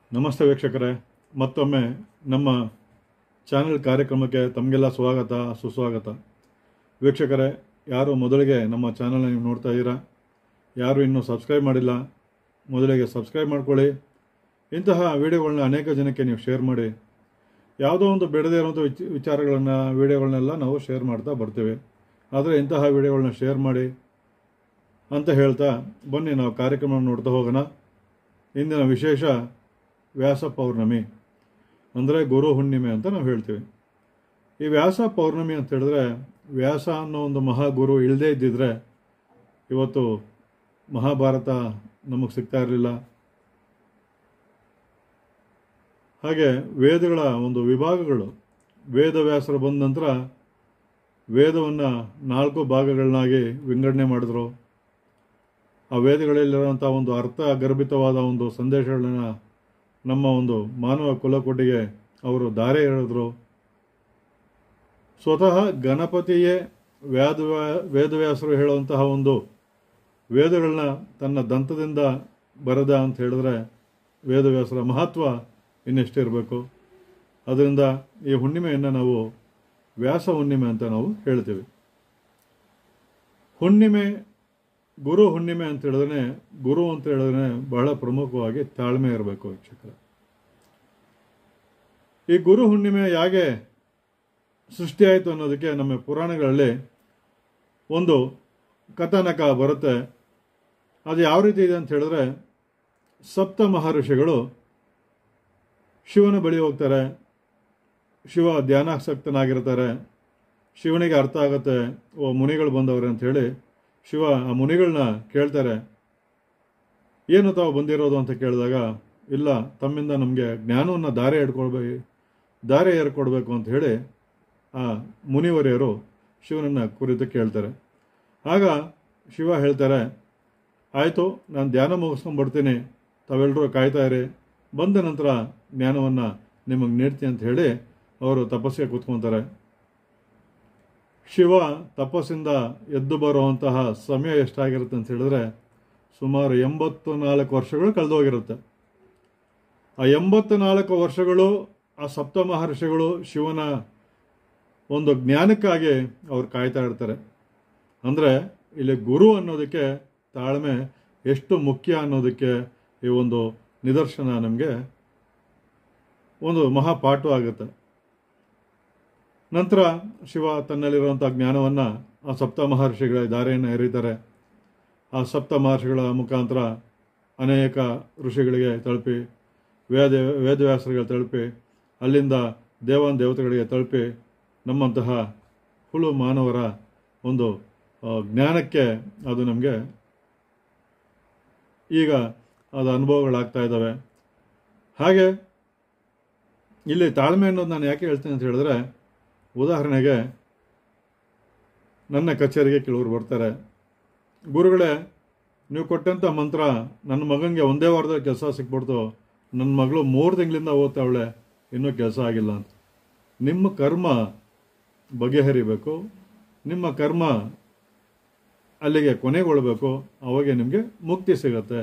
ನಮಸ್ತೆ ವೀಕ್ಷಕರೇ, ಮತ್ತೊಮ್ಮೆ ನಮ್ಮ ಚಾನೆಲ್ ಕಾರ್ಯಕ್ರಮಕ್ಕೆ ತಮಗೆಲ್ಲ ಸ್ವಾಗತ ಸುಸ್ವಾಗತ. ವೀಕ್ಷಕರೇ, ಯಾರು ಮೊದಲಿಗೆ ನಮ್ಮ ಚಾನಲ್ನ ನೀವು ನೋಡ್ತಾ ಇದ್ದೀರಾ, ಯಾರು ಇನ್ನೂ ಸಬ್ಸ್ಕ್ರೈಬ್ ಮಾಡಿಲ್ಲ, ಮೊದಲಿಗೆ ಸಬ್ಸ್ಕ್ರೈಬ್ ಮಾಡ್ಕೊಳ್ಳಿ. ಇಂತಹ ವಿಡಿಯೋಗಳನ್ನ ಅನೇಕ ಜನಕ್ಕೆ ನೀವು ಶೇರ್ ಮಾಡಿ. ಯಾವುದೋ ಒಂದು ಬಿಡದೇ ಇರುವಂಥ ವಿಡಿಯೋಗಳನ್ನೆಲ್ಲ ನಾವು ಶೇರ್ ಮಾಡ್ತಾ ಬರ್ತೀವಿ. ಆದರೆ ಇಂತಹ ವಿಡಿಯೋಗಳನ್ನ ಶೇರ್ ಮಾಡಿ ಅಂತ ಹೇಳ್ತಾ ಬನ್ನಿ ನಾವು ಕಾರ್ಯಕ್ರಮ ನೋಡ್ತಾ ಹೋಗೋಣ. ಇಂದಿನ ವಿಶೇಷ ವ್ಯಾಸ ಪೌರ್ಣಮಿ, ಅಂದರೆ ಗುರು ಹುಣ್ಣಿಮೆ ಅಂತ ನಾವು ಹೇಳ್ತೀವಿ. ಈ ವ್ಯಾಸ ಪೌರ್ಣಮಿ ಅಂತ ಹೇಳಿದ್ರೆ, ವ್ಯಾಸ ಅನ್ನೋ ಒಂದು ಮಹಾಗುರು ಇಲ್ಲದೇ ಇದ್ದಿದ್ರೆ ಇವತ್ತು ಮಹಾಭಾರತ ನಮಗೆ ಸಿಗ್ತಾ ಇರಲಿಲ್ಲ. ಹಾಗೆ ವೇದಗಳ ಒಂದು ವಿಭಾಗಗಳು, ವೇದವ್ಯಾಸರು ಬಂದ ನಂತರ ವೇದವನ್ನು 4 ಭಾಗಗಳನ್ನಾಗಿ ವಿಂಗಡಣೆ ಮಾಡಿದ್ರು. ಆ ವೇದಗಳಲ್ಲಿರುವಂಥ ಒಂದು ಅರ್ಥಗರ್ಭಿತವಾದ ಒಂದು ಸಂದೇಶಗಳನ್ನು ನಮ್ಮ ಒಂದು ಮಾನವ ಕುಲಕೋಟಿಗೆ ಅವರು ದಾರೆ ಎಳೆದ್ರು. ಸ್ವತಃ ಗಣಪತಿಯೇ ವೇದವ್ಯಾಸರು ಹೇಳುವಂತಹ ಒಂದು ವೇದಗಳನ್ನ ತನ್ನ ದಂತದಿಂದ ಬರೆದ ಅಂತ ಹೇಳಿದ್ರೆ ವೇದವ್ಯಾಸರ ಮಹತ್ವ ಇನ್ನೆಷ್ಟಿರಬೇಕು. ಅದರಿಂದ ಈ ಹುಣ್ಣಿಮೆಯನ್ನು ನಾವು ವ್ಯಾಸ ಹುಣ್ಣಿಮೆ ಅಂತ ನಾವು ಹೇಳ್ತೀವಿ. ಹುಣ್ಣಿಮೆ, ಗುರು ಹುಣ್ಣಿಮೆ ಅಂತ ಹೇಳಿದ್ರೆ, ಗುರು ಅಂತ ಹೇಳಿದ್ರೆ ಬಹಳ ಪ್ರಮುಖವಾಗಿ ತಾಳ್ಮೆ ಇರಬೇಕು ವೀಕ್ಷಕರೇ. ಈ ಗುರು ಹುಣ್ಣಿಮೆ ಹೇಗೆ ಸೃಷ್ಟಿಯಾಯಿತು ಅನ್ನೋದಕ್ಕೆ ನಮ್ಮ ಪುರಾಣಗಳಲ್ಲಿ ಒಂದು ಕಥಾನಕ ಬರುತ್ತೆ. ಅದು ಯಾವ ರೀತಿ ಇದೆ ಅಂತ ಹೇಳಿದ್ರೆ, ಸಪ್ತ ಮಹರ್ಷಿಗಳು ಶಿವನ ಬಳಿ ಹೋಗ್ತಾರೆ. ಶಿವ ಧ್ಯಾನಾಸಕ್ತನಾಗಿರ್ತಾರೆ. ಶಿವನಿಗೆ ಅರ್ಥ ಆಗುತ್ತೆ, ಓ ಮುನಿಗಳು ಬಂದವ್ರೆ ಅಂತ ಹೇಳಿ ಶಿವ ಆ ಮುನಿಗಳನ್ನ ಕೇಳ್ತಾರೆ, ಏನು ತಾವು ಬಂದಿರೋದು ಅಂತ ಕೇಳಿದಾಗ, ಇಲ್ಲ, ತಮ್ಮಿಂದ ನಮಗೆ ಜ್ಞಾನವನ್ನು ದಾರೆ ಏರ್ಕೊಡ್ಬೇಕು ಅಂತ ಹೇಳಿ ಆ ಮುನಿವರಿಯರು ಶಿವನನ್ನು ಕುರಿತು ಕೇಳ್ತಾರೆ. ಆಗ ಶಿವ ಹೇಳ್ತಾರೆ, ಆಯಿತು, ನಾನು ಧ್ಯಾನ ಮುಗಿಸ್ಕೊಂಡ್ಬರ್ತೀನಿ, ತಾವೆಲ್ಲರೂ ಕಾಯ್ತಾ ಇರಿ, ಬಂದ ನಂತರ ಜ್ಞಾನವನ್ನು ನಿಮಗೆ ನೀಡ್ತೀನಿ ಅಂತ ಹೇಳಿ ಅವರು ತಪಸ್ಸಿಗೆ ಕೂತ್ಕೊತಾರೆ. ಶಿವ ತಪಸ್ಸಿಂದ ಎದ್ದು ಬರುವಂತಹ ಸಮಯ ಎಷ್ಟಾಗಿರುತ್ತೆ ಅಂತ ಹೇಳಿದ್ರೆ ಸುಮಾರು 84 ವರ್ಷಗಳು ಕಳೆದೋಗಿರುತ್ತೆ. ಆ 84 ವರ್ಷಗಳು ಆ ಸಪ್ತ ಮಹರ್ಷಿಗಳು ಶಿವನ ಒಂದು ಜ್ಞಾನಕ್ಕಾಗಿ ಅವ್ರು ಕಾಯ್ತಾ ಇರ್ತಾರೆ. ಅಂದರೆ ಇಲ್ಲಿ ಗುರು ಅನ್ನೋದಕ್ಕೆ ತಾಳ್ಮೆ ಎಷ್ಟು ಮುಖ್ಯ ಅನ್ನೋದಕ್ಕೆ ಈ ಒಂದು ನಿದರ್ಶನ ನಮಗೆ ಒಂದು ಮಹಾಪಾಠ ಆಗುತ್ತೆ. ನಂತರ ಶಿವ ತನ್ನಲ್ಲಿರುವಂಥ ಜ್ಞಾನವನ್ನು ಆ ಸಪ್ತ ಮಹರ್ಷಿಗಳ ದಾರಿಯನ್ನು ಎರೀತಾರೆ. ಆ ಸಪ್ತ ಮಹರ್ಷಿಗಳ ಮುಖಾಂತರ ಅನೇಕ ಋಷಿಗಳಿಗೆ ತಲುಪಿ, ವೇದವ್ಯಾಸರಿಗೆ ತಲುಪಿ, ಅಲ್ಲಿಂದ ದೇವತೆಗಳಿಗೆ ತಲುಪಿ, ನಮ್ಮಂತಹ ಹುಳು ಮಾನವರ ಒಂದು ಜ್ಞಾನಕ್ಕೆ ಅದು ನಮಗೆ ಈಗ ಅದು ಅನುಭವಗಳಾಗ್ತಾ ಇದ್ದಾವೆ. ಹಾಗೆ ಇಲ್ಲಿ ತಾಳ್ಮೆ ಅನ್ನೋದು ನಾನು ಯಾಕೆ ಹೇಳ್ತೀನಿ ಅಂತ ಹೇಳಿದ್ರೆ, ಉದಾಹರಣೆಗೆ ನನ್ನ ಕಚೇರಿಗೆ ಕೆಲವರು ಬರ್ತಾರೆ, ಗುರುಗಳೇ ನೀವು ಕೊಟ್ಟಂಥ ಮಂತ್ರ ನನ್ನ ಮಗನಿಗೆ ಒಂದೇ ವಾರದಲ್ಲಿ ಕೆಲಸ ಸಿಕ್ಬಿಡ್ತು, ನನ್ನ ಮಗಳು 3 ತಿಂಗಳಿಂದ ಓದ್ತಾವಳೆ, ಇನ್ನೂ ಕೆಲಸ ಆಗಿಲ್ಲ ಅಂತ. ನಿಮ್ಮ ಕರ್ಮ ಬಗೆಹರಿಬೇಕು, ನಿಮ್ಮ ಕರ್ಮ ಅಲ್ಲಿಗೆ ಕೊನೆಗೊಳ್ಳಬೇಕು, ಅವಾಗೆ ನಿಮಗೆ ಮುಕ್ತಿ ಸಿಗತ್ತೆ.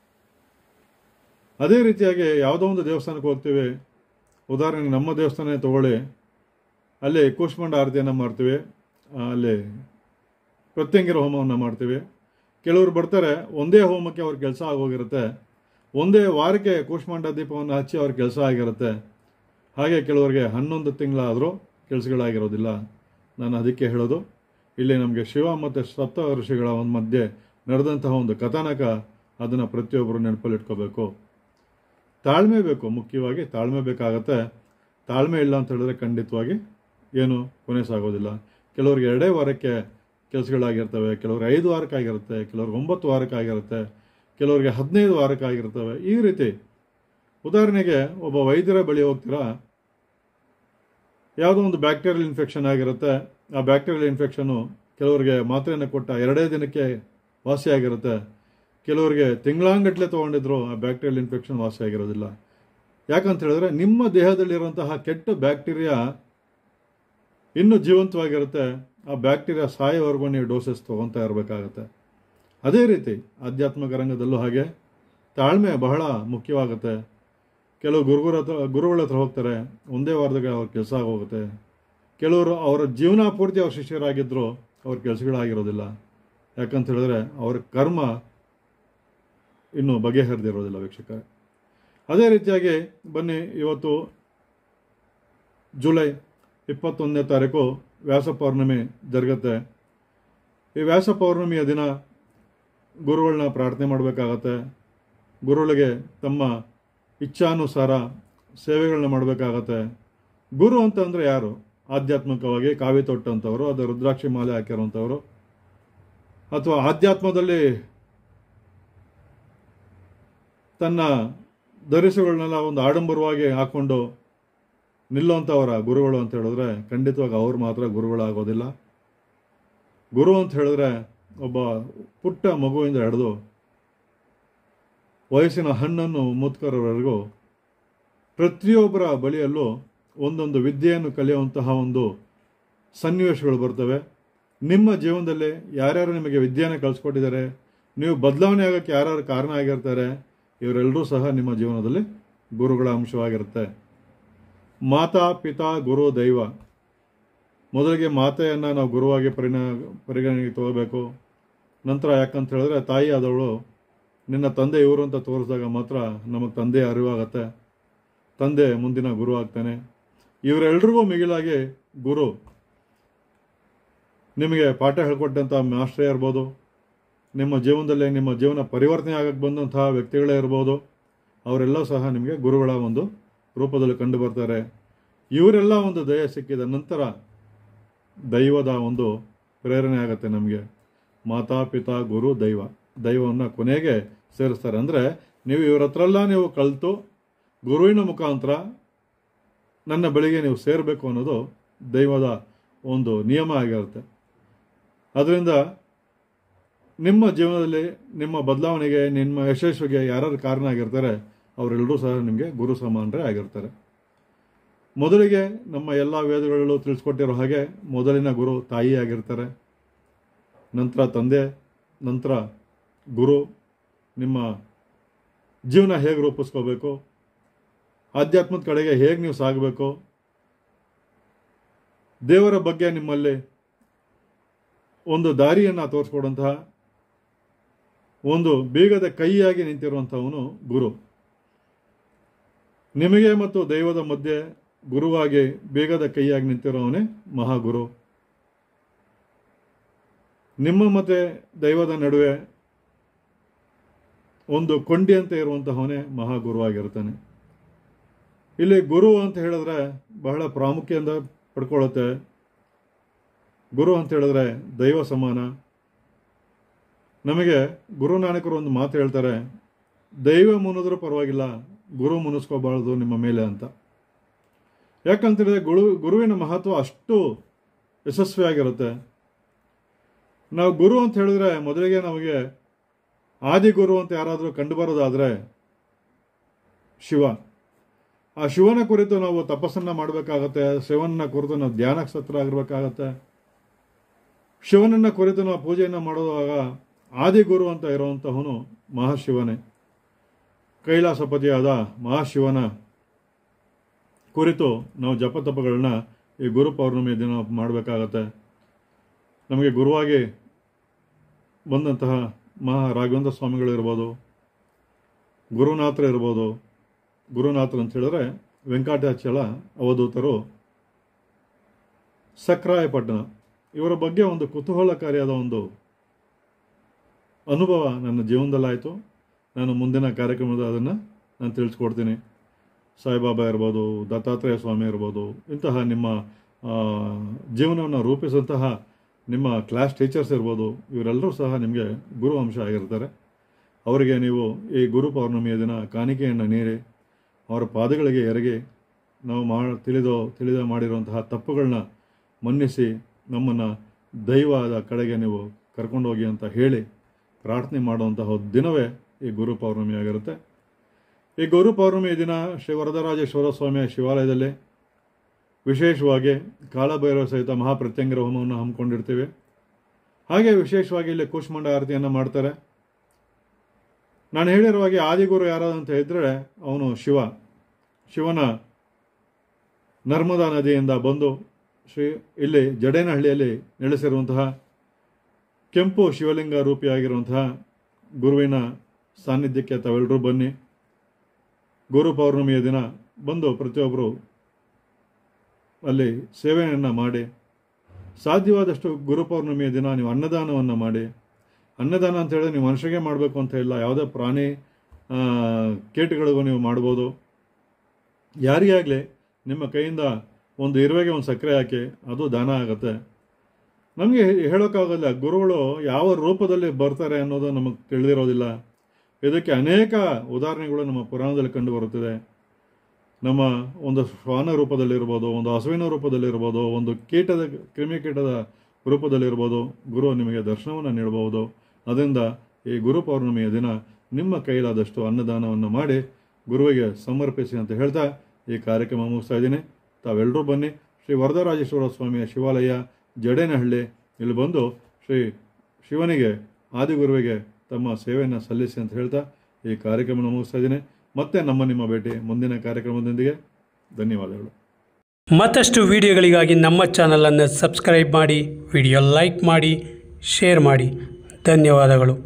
ಅದೇ ರೀತಿಯಾಗಿ ಯಾವುದೋ ಒಂದು ದೇವಸ್ಥಾನಕ್ಕೆ ಹೋಗ್ತೀವಿ, ಉದಾಹರಣೆಗೆ ನಮ್ಮ ದೇವಸ್ಥಾನ ತಗೊಳ್ಳಿ, ಅಲ್ಲಿ ಕೂಷ್ಮಾಂಡ ಆರತಿಯನ್ನು ಮಾಡ್ತೀವಿ, ಅಲ್ಲಿ ಪ್ರತ್ಯಂಗಿರ ಹೋಮವನ್ನು ಮಾಡ್ತೀವಿ. ಕೆಲವರು ಬರ್ತಾರೆ, ಒಂದೇ ಹೋಮಕ್ಕೆ ಅವ್ರ ಕೆಲಸ ಆಗೋಗಿರುತ್ತೆ, ಒಂದೇ ವಾರಕ್ಕೆ ಕೂಷ್ಮಾಂಡ ದೀಪವನ್ನು ಹಚ್ಚಿ ಅವ್ರ ಕೆಲಸ ಆಗಿರುತ್ತೆ. ಹಾಗೆ ಕೆಲವರಿಗೆ 11 ತಿಂಗಳಾದರೂ ಕೆಲಸಗಳಾಗಿರೋದಿಲ್ಲ. ನಾನು ಅದಕ್ಕೆ ಹೇಳೋದು, ಇಲ್ಲಿ ನಮಗೆ ಶಿವ ಮತ್ತು ಸಪ್ತ ಋಷಿಗಳ ಒಂದು ಮಧ್ಯೆ ನಡೆದಂತಹ ಒಂದು ಕಥಾನಕ, ಅದನ್ನು ಪ್ರತಿಯೊಬ್ಬರು ನೆನಪಲ್ಲಿಟ್ಕೋಬೇಕು. ತಾಳ್ಮೆ ಬೇಕು, ಮುಖ್ಯವಾಗಿ ತಾಳ್ಮೆ ಬೇಕಾಗತ್ತೆ. ತಾಳ್ಮೆ ಇಲ್ಲ ಅಂತ ಹೇಳಿದ್ರೆ ಖಂಡಿತವಾಗಿ ಏನು ಕೊನೆ ಸಾಗೋದಿಲ್ಲ. ಕೆಲವ್ರಿಗೆ 2 ವಾರಕ್ಕೆ ಕೆಲಸಗಳಾಗಿರ್ತವೆ, ಕೆಲವ್ರಿಗೆ 5 ವಾರಕ್ಕಾಗಿರುತ್ತೆ, ಕೆಲವ್ರಿಗೆ 9 ವಾರಕ್ಕಾಗಿರುತ್ತೆ, ಕೆಲವ್ರಿಗೆ 15 ವಾರಕ್ಕಾಗಿರ್ತವೆ. ಈ ರೀತಿ ಉದಾಹರಣೆಗೆ ಒಬ್ಬ ವೈದ್ಯರ ಬಳಿ ಹೋಗ್ತೀರಾ, ಯಾವುದೋ ಒಂದು ಬ್ಯಾಕ್ಟೀರಿಯಲ್ ಇನ್ಫೆಕ್ಷನ್ ಆಗಿರುತ್ತೆ. ಆ ಬ್ಯಾಕ್ಟೀರಿಯಲ್ ಇನ್ಫೆಕ್ಷನು ಕೆಲವರಿಗೆ ಮಾತ್ರೆಯನ್ನು ಕೊಟ್ಟ 2 ದಿನಕ್ಕೆ ವಾಸಿಯಾಗಿರುತ್ತೆ, ಕೆಲವರಿಗೆ ತಿಂಗಳಾಂಗಟ್ಲೆ ತೊಗೊಂಡಿದ್ರು ಆ ಬ್ಯಾಕ್ಟೀರಿಯಲ್ ಇನ್ಫೆಕ್ಷನ್ ವಾಸಿಯಾಗಿರೋದಿಲ್ಲ. ಯಾಕಂತ ಹೇಳಿದ್ರೆ ನಿಮ್ಮ ದೇಹದಲ್ಲಿರುವಂತಹ ಕೆಟ್ಟ ಬ್ಯಾಕ್ಟೀರಿಯಾ ಇನ್ನೂ ಜೀವಂತವಾಗಿರುತ್ತೆ. ಆ ಬ್ಯಾಕ್ಟೀರಿಯಾ ಸಾಯೋವರೆಗೂ ನೀವು ಡೋಸಸ್ ತೊಗೊತಾ ಇರಬೇಕಾಗತ್ತೆ. ಅದೇ ರೀತಿ ಆಧ್ಯಾತ್ಮಿಕ ರಂಗದಲ್ಲೂ ಹಾಗೆ ತಾಳ್ಮೆ ಬಹಳ ಮುಖ್ಯವಾಗುತ್ತೆ. ಕೆಲವು ಗುರುಗಳ ಹತ್ರ ಹೋಗ್ತಾರೆ, ಒಂದೇ ವಾರದಾಗ ಅವ್ರ ಕೆಲಸ ಆಗೋಗುತ್ತೆ. ಕೆಲವರು ಅವರ ಜೀವನ ಪೂರ್ತಿ ಅವ್ರ ಶಿಷ್ಯರಾಗಿದ್ದರೂ ಅವ್ರ ಕೆಲಸಗಳಾಗಿರೋದಿಲ್ಲ. ಯಾಕಂತ ಹೇಳಿದ್ರೆ ಅವ್ರ ಕರ್ಮ ಇನ್ನೂ ಬಗೆಹರಿದಿರೋದಿಲ್ಲ ವೀಕ್ಷಕರೇ. ಅದೇ ರೀತಿಯಾಗಿ ಬನ್ನಿ, ಇವತ್ತು ಜುಲೈ 21ನೇ ತಾರೀಕು ವ್ಯಾಸ ಪೌರ್ಣಮಿ ಜರುಗುತ್ತೆ. ಈ ವ್ಯಾಸ ಪೌರ್ಣಮಿಯ ದಿನ ಗುರುಗಳನ್ನ ಪ್ರಾರ್ಥನೆ ಮಾಡಬೇಕಾಗತ್ತೆ. ಗುರುಗಳಿಗೆ ತಮ್ಮ ಇಚ್ಛಾನುಸಾರ ಸೇವೆಗಳನ್ನ ಮಾಡಬೇಕಾಗತ್ತೆ. ಗುರು ಅಂತಂದರೆ ಯಾರು? ಆಧ್ಯಾತ್ಮಿಕವಾಗಿ ಕಾವಿ ತೊಟ್ಟಂಥವ್ರು, ಅದು ರುದ್ರಾಕ್ಷಿ ಮಾಲೆ ಹಾಕಿರೋಂಥವ್ರು, ಅಥವಾ ಆಧ್ಯಾತ್ಮದಲ್ಲಿ ತನ್ನ ಧರಿಸುಗಳನ್ನೆಲ್ಲ ಒಂದು ಆಡಂಬರವಾಗಿ ಹಾಕ್ಕೊಂಡು ನಿಲ್ಲುವಂಥವರ ಗುರುಗಳು ಅಂತ ಹೇಳಿದ್ರೆ ಖಂಡಿತವಾಗಿ ಅವ್ರು ಮಾತ್ರ ಗುರುಗಳಾಗೋದಿಲ್ಲ. ಗುರು ಅಂತ ಹೇಳಿದ್ರೆ ಒಬ್ಬ ಪುಟ್ಟ ಮಗುವಿಂದ ಹಿಡಿದು ವಯಸ್ಸಿನ ಹಣ್ಣನ್ನು ಮುತ್ಕರವರೆಗೂ ಪ್ರತಿಯೊಬ್ಬರ ಬಳಿಯಲ್ಲೂ ಒಂದೊಂದು ವಿದ್ಯೆಯನ್ನು ಕಲಿಯುವಂತಹ ಒಂದು ಸನ್ನಿವೇಶಗಳು ಬರ್ತವೆ. ನಿಮ್ಮ ಜೀವನದಲ್ಲಿ ಯಾರ್ಯಾರು ನಿಮಗೆ ವಿದ್ಯೆಯನ್ನು ಕಲಿಸ್ಕೊಟ್ಟಿದ್ದಾರೆ, ನೀವು ಬದಲಾವಣೆ ಆಗೋಕ್ಕೆ ಯಾರ್ಯಾರು ಕಾರಣ ಆಗಿರ್ತಾರೆ, ಇವರೆಲ್ಲರೂ ಸಹ ನಿಮ್ಮ ಜೀವನದಲ್ಲಿ ಗುರುಗಳ ಅಂಶವಾಗಿರುತ್ತೆ. ಮಾತಾ ಪಿತಾ ಗುರು ದೈವ. ಮೊದಲಿಗೆ ಮಾತೆಯನ್ನು ನಾವು ಗುರುವಾಗಿ ಪರಿಗಣನೆಗೆ ತಗೋಬೇಕು. ನಂತರ ಯಾಕಂತ ಹೇಳಿದ್ರೆ ತಾಯಿ ಆದವಳು ನಿನ್ನ ತಂದೆ ಇವರು ಅಂತ ತೋರಿಸಿದಾಗ ಮಾತ್ರ ನಮಗೆ ತಂದೆ ಅರಿವಾಗತ್ತೆ, ತಂದೆ ಮುಂದಿನ ಗುರು ಆಗ್ತಾನೆ. ಇವರೆಲ್ರಿಗೂ ಮಿಗಿಲಾಗಿ ಗುರು ನಿಮಗೆ ಪಾಠ ಹೇಳ್ಕೊಟ್ಟಂಥ ಮಾಸ್ಟ್ರೇ ಇರ್ಬೋದು, ನಿಮ್ಮ ಜೀವನದಲ್ಲಿ ನಿಮ್ಮ ಜೀವನ ಪರಿವರ್ತನೆ ಆಗಕ್ಕೆ ಬಂದಂತಹ ವ್ಯಕ್ತಿಗಳೇ ಇರ್ಬೋದು, ಅವರೆಲ್ಲ ಸಹ ನಿಮಗೆ ಗುರುಗಳ ಒಂದು ರೂಪದಲ್ಲಿ ಕಂಡು ಬರ್ತಾರೆ. ಇವರೆಲ್ಲ ಒಂದು ದಯ ಸಿಕ್ಕಿದ ನಂತರ ದೈವದ ಒಂದು ಪ್ರೇರಣೆ ಆಗುತ್ತೆ ನಮಗೆ. ಮಾತಾ ಪಿತಾ ಗುರು ದೈವ, ದೈವವನ್ನು ಕೊನೆಗೆ ಸೇರಿಸ್ತಾರೆ. ಅಂದರೆ ನೀವು ಇವರ ಹತ್ರೆಲ್ಲ ನೀವು ಕಲಿತು ಗುರುವಿನ ಮುಖಾಂತರ ನನ್ನ ಬಳಿಗೆ ನೀವು ಸೇರಬೇಕು ಅನ್ನೋದು ದೈವದ ಒಂದು ನಿಯಮ ಆಗಿರುತ್ತೆ. ಅದರಿಂದ ನಿಮ್ಮ ಜೀವನದಲ್ಲಿ ನಿಮ್ಮ ಬದಲಾವಣೆಗೆ, ನಿಮ್ಮ ಯಶಸ್ವಿಗೆ ಯಾರ್ಯಾರು ಕಾರಣ ಆಗಿರ್ತಾರೆ ಅವರೆಲ್ಲರೂ ಸಹ ನಿಮಗೆ ಗುರು ಸಮಾನರೇ ಆಗಿರ್ತಾರೆ. ಮೊದಲಿಗೆ ನಮ್ಮ ಎಲ್ಲ ವೇದಗಳಲ್ಲೂ ತಿಳಿಸ್ಕೊಟ್ಟಿರೋ ಹಾಗೆ ಮೊದಲಿನ ಗುರು ತಾಯಿ ಆಗಿರ್ತಾರೆ, ನಂತರ ತಂದೆ, ನಂತರ ಗುರು. ನಿಮ್ಮ ಜೀವನ ಹೇಗೆ ರೂಪಿಸ್ಕೋಬೇಕು, ಆಧ್ಯಾತ್ಮದ ಕಡೆಗೆ ಹೇಗೆ ನೀವು ಸಾಗಬೇಕು, ದೇವರ ಬಗ್ಗೆ ನಿಮ್ಮಲ್ಲಿ ಒಂದು ದಾರಿಯನ್ನು ತೋರಿಸ್ಕೊಡುವಂತಹ ಒಂದು ಬೀಗದ ಕೈಯಾಗಿ ನಿಂತಿರುವಂಥವನು ಗುರು. ನಿಮಗೆ ಮತ್ತು ದೈವದ ಮಧ್ಯೆ ಗುರುವಾಗಿ ಬೀಗದ ಕೈಯಾಗಿ ನಿಂತಿರೋವನೇ ಮಹಾಗುರು. ನಿಮ್ಮ ಮತ್ತು ದೈವದ ನಡುವೆ ಒಂದು ಕೊಂಡಿಯಂತೆ ಇರುವಂತಹವನೇ ಮಹಾಗುರುವಾಗಿರ್ತಾನೆ. ಇಲ್ಲಿ ಗುರು ಅಂತ ಹೇಳಿದ್ರೆ ಬಹಳ ಪ್ರಾಮುಖ್ಯದಿಂದ ಪಡ್ಕೊಳ್ಳುತ್ತೆ. ಗುರು ಅಂತ ಹೇಳಿದ್ರೆ ದೈವ ಸಮಾನ. ನಮಗೆ ಗುರುನಾನಕರು ಒಂದು ಮಾತು ಹೇಳ್ತಾರೆ, ದೈವ ಮುನಿದ್ರೂ ಪರವಾಗಿಲ್ಲ, ಗುರು ಮುನಿಸ್ಕೋಬಾರ್ದು ನಿಮ್ಮ ಮೇಲೆ ಅಂತ. ಯಾಕಂತೇಳಿದ್ರೆ ಗುರುವಿನ ಮಹತ್ವ ಅಷ್ಟು ಯಶಸ್ವಿಯಾಗಿರುತ್ತೆ. ನಾವು ಗುರು ಅಂತ ಹೇಳಿದ್ರೆ ಮೊದಲಿಗೆ ನಮಗೆ ಆದಿಗುರು ಅಂತ ಯಾರಾದರೂ ಕಂಡುಬರೋದಾದರೆ ಶಿವ. ಆ ಶಿವನ ಕುರಿತು ನಾವು ತಪಸ್ಸನ್ನು ಮಾಡಬೇಕಾಗತ್ತೆ. ಶಿವನ ಕುರಿತು ನಾವು ಧ್ಯಾನಕ್ಕೆ ಸತ್ತರಾಗಿರ್ಬೇಕಾಗತ್ತೆ. ಶಿವನನ್ನ ಕುರಿತು ನಾವು ಪೂಜೆಯನ್ನು ಮಾಡುವಾಗ ಆದಿಗುರು ಅಂತ ಇರುವಂತಹವನು ಮಹಾಶಿವನೇ. ಕೈಲಾಸಪತಿಯಾದ ಮಹಾಶಿವನ ಕುರಿತು ನಾವು ಜಪತಪಗಳನ್ನ ಈ ಗುರು ಪೌರ್ಣಮಿ ದಿನ ಮಾಡಬೇಕಾಗತ್ತೆ. ನಮಗೆ ಗುರುವಾಗಿ ಬಂದಂತಹ ರಾಘವೇಂದ್ರ ಸ್ವಾಮಿಗಳು ಇರ್ಬೋದು, ಗುರುನಾಥರು ಇರ್ಬೋದು. ಗುರುನಾಥರು ಅಂತ ಹೇಳಿದ್ರೆ ವೆಂಕಟಾಚಲ ಅವಧೂತರು, ಸಕ್ರಾಯಪಟ್ಟಣ. ಇವರ ಬಗ್ಗೆ ಒಂದು ಕುತೂಹಲಕಾರಿಯಾದ ಒಂದು ಅನುಭವ ನನ್ನ ಜೀವನದಲ್ಲಾಯಿತು. ನಾನು ಮುಂದಿನ ಕಾರ್ಯಕ್ರಮದ ಅದನ್ನು ನಾನು ತಿಳಿಸ್ಕೊಡ್ತೀನಿ. ಸಾಯಿಬಾಬಾ ಇರ್ಬೋದು, ದತ್ತಾತ್ರೇಯ ಸ್ವಾಮಿ ಇರ್ಬೋದು, ಇಂತಹ ನಿಮ್ಮ ಜೀವನವನ್ನು ರೂಪಿಸುವಂತಹ ನಿಮ್ಮ ಕ್ಲಾಸ್ ಟೀಚರ್ಸ್ ಇರ್ಬೋದು, ಇವರೆಲ್ಲರೂ ಸಹ ನಿಮಗೆ ಗುರು ಅಂಶ ಆಗಿರ್ತಾರೆ. ಅವರಿಗೆ ನೀವು ಈ ಗುರು ಪೌರ್ಣಮಿಯ ದಿನ ಕಾಣಿಕೆಯನ್ನು ನೀಡಿ ಅವರ ಪಾದಗಳಿಗೆ ಎರಗಿ ನಾವು ತಿಳಿದ ಮಾಡಿರುವಂತಹ ತಪ್ಪುಗಳನ್ನ ಮನ್ನಿಸಿ ನಮ್ಮನ್ನು ದೈವದ ಕಡೆಗೆ ನೀವು ಕರ್ಕೊಂಡೋಗಿ ಅಂತ ಹೇಳಿ ಪ್ರಾರ್ಥನೆ ಮಾಡುವಂತಹ ದಿನವೇ ಈ ಗುರು ಪೌರ್ಣಮಿ ಆಗಿರುತ್ತೆ. ಈ ಗುರು ಪೌರ್ಣಮಿ ದಿನ ಶ್ರೀ ವರದರಾಜೇಶ್ವರ ಸ್ವಾಮಿಯ ಶಿವಾಲಯದಲ್ಲಿ ವಿಶೇಷವಾಗಿ ಕಾಲಭೈರವ ಸಹಿತ ಮಹಾಪ್ರತ್ಯಂಗರ ಹೋಮವನ್ನು ಹಮ್ಮಿಕೊಂಡಿರ್ತೀವಿ. ಹಾಗೆ ವಿಶೇಷವಾಗಿ ಇಲ್ಲಿ ಕೂಷ್ಮಾಂಡ ಆರತಿಯನ್ನು ಮಾಡ್ತಾರೆ. ನಾನು ಹೇಳಿರುವ ಹಾಗೆ ಆದಿಗುರು ಯಾರಾದಂತ ಇದ್ದರೆ ಅವನು ಶಿವ. ಶಿವನ ನರ್ಮದಾ ನದಿಯಿಂದ ಬಂದು ಇಲ್ಲಿ ಜಡೇನಹಳ್ಳಿಯಲ್ಲಿ ನೆಲೆಸಿರುವಂತಹ ಕೆಂಪು ಶಿವಲಿಂಗ ರೂಪಿಯಾಗಿರುವಂತಹ ಗುರುವಿನ ಸಾನ್ನಿಧ್ಯಕ್ಕೆ ತಾವೆಲ್ಲರೂ ಬನ್ನಿ. ಗುರು ಪೌರ್ಣಮಿಯ ದಿನ ಬಂದು ಪ್ರತಿಯೊಬ್ಬರು ಅಲ್ಲಿ ಸೇವೆಯನ್ನು ಮಾಡಿ. ಸಾಧ್ಯವಾದಷ್ಟು ಗುರು ಪೌರ್ಣಮಿಯ ದಿನ ನೀವು ಅನ್ನದಾನವನ್ನು ಮಾಡಿ. ಅನ್ನದಾನ ಅಂತ ಹೇಳಿದ್ರೆ ನೀವು ಮನುಷ್ಯರಿಗೆ ಮಾಡಬೇಕು ಅಂತ ಇಲ್ಲ, ಯಾವುದೇ ಪ್ರಾಣಿ ಕೀಟಗಳಿಗೂ ನೀವು ಮಾಡ್ಬೋದು. ಯಾರಿಗೇ ಆಗಲಿ ನಿಮ್ಮ ಕೈಯಿಂದ ಒಂದು ಇರುವೆಗೆ ಒಂದು ಸಕ್ಕರೆ ಹಾಕಿ, ಅದು ದಾನ ಆಗುತ್ತೆ. ನಮಗೆ ಹೇಳೋಕ್ಕಾಗೋದಿಲ್ಲ ಗುರುಗಳು ಯಾವ ರೂಪದಲ್ಲಿ ಬರ್ತಾರೆ ಅನ್ನೋದು ನಮಗೆ ತಿಳಿದಿರೋದಿಲ್ಲ. ಇದಕ್ಕೆ ಅನೇಕ ಉದಾಹರಣೆಗಳು ನಮ್ಮ ಪುರಾಣದಲ್ಲಿ ಕಂಡು ಬರುತ್ತಿದೆ. ನಮ್ಮ ಒಂದು ಶ್ವಾನ ರೂಪದಲ್ಲಿರ್ಬೋದು, ಒಂದು ಹಸುವಿನ ರೂಪದಲ್ಲಿರ್ಬೋದು, ಒಂದು ಕ್ರಿಮಿಕೀಟದ ರೂಪದಲ್ಲಿರ್ಬೋದು, ಗುರು ನಿಮಗೆ ದರ್ಶನವನ್ನು ನೀಡಬಹುದು. ಅದರಿಂದ ಈ ಗುರು ಪೌರ್ಣಮಿಯ ದಿನ ನಿಮ್ಮ ಕೈಲಾದಷ್ಟು ಅನ್ನದಾನವನ್ನು ಮಾಡಿ ಗುರುವಿಗೆ ಸಮರ್ಪಿಸಿ ಅಂತ ಹೇಳ್ತಾ ಈ ಕಾರ್ಯಕ್ರಮ ಮುಗಿಸ್ತಾ ಇದ್ದೀನಿ. ತಾವೆಲ್ಲರೂ ಬನ್ನಿ. ಶ್ರೀ ವರದರಾಜೇಶ್ವರ ಸ್ವಾಮಿಯ ಶಿವಾಲಯ ಜಡೇನಹಳ್ಳಿ, ಇಲ್ಲಿ ಬಂದು ಶ್ರೀ ಶಿವನಿಗೆ ಆದಿಗುರುವಿಗೆ ತಮ್ಮ ಸೇವೆಯನ್ನು ಸಲ್ಲಿಸಿ ಅಂತ ಹೇಳ್ತಾ ಈ ಕಾರ್ಯಕ್ರಮವನ್ನು ಮುಗಿಸ್ತಾ ಇದ್ದೀನಿ. ಮತ್ತೆ ನಿಮ್ಮ ಭೇಟಿ ಮುಂದಿನ ಕಾರ್ಯಕ್ರಮದೊಂದಿಗೆ. ಧನ್ಯವಾದಗಳು. ಮತ್ತಷ್ಟು ವಿಡಿಯೋಗಳಿಗಾಗಿ ನಮ್ಮ ಚಾನಲನ್ನು ಸಬ್ಸ್ಕ್ರೈಬ್ ಮಾಡಿ, ವಿಡಿಯೋ ಲೈಕ್ ಮಾಡಿ, ಶೇರ್ ಮಾಡಿ. ಧನ್ಯವಾದಗಳು.